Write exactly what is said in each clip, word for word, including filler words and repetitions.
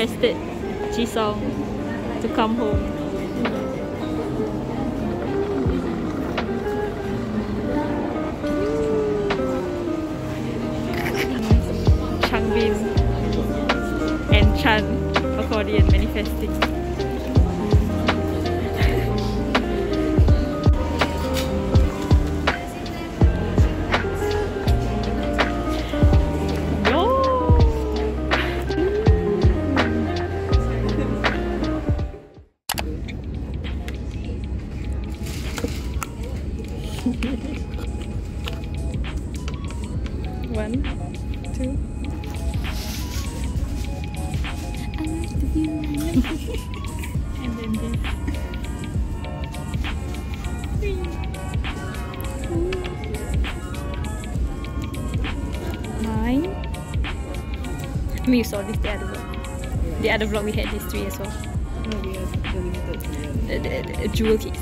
requested Jisung to come home. Changbin and Chan accordion manifesting. One, two. I like the view. And then this. Nine. I mean, you saw this the other vlog. The other vlog we had these three as well. No, we are the limited three. The, the, the jewel case.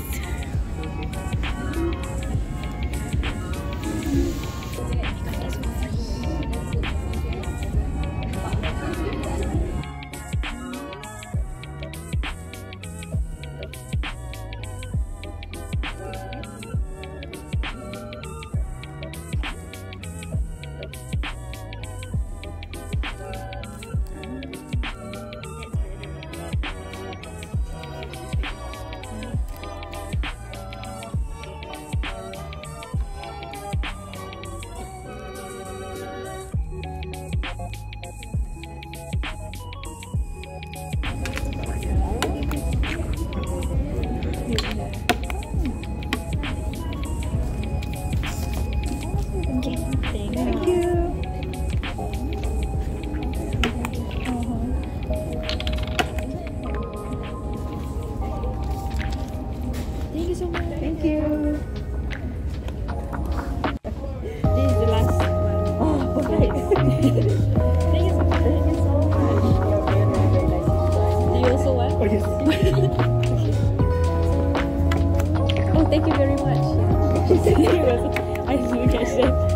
Thank you. Thank you so much. Thank you. This is the last one. Oh, perfect. Thank you so much. Thank you so much. Do you also want? Oh, yes. Oh, thank you very much. I didn't catch that.